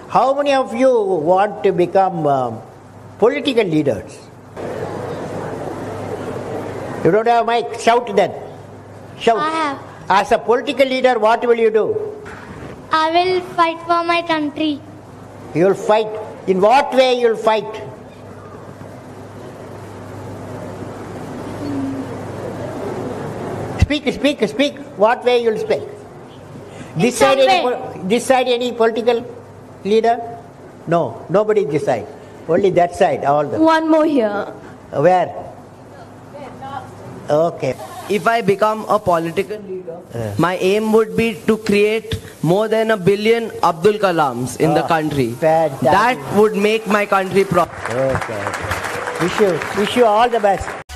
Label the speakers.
Speaker 1: How many of you want to become political leaders? You don't have a mic? Shout then. Shout.
Speaker 2: I have.
Speaker 1: As a political leader, what will you do?
Speaker 2: I will fight for my country.
Speaker 1: You will fight. In what way you will fight? Speak. What way you will speak? Decide any political leader? No, nobody decide. Only that side, all the.
Speaker 3: One more here.
Speaker 1: Where? Okay.
Speaker 4: If I become a political leader, my aim would be to create more than 1 billion Abdul Kalams in the country.
Speaker 1: Fantastic.
Speaker 4: That would make my country prosper.
Speaker 1: Okay. Wish you all the best.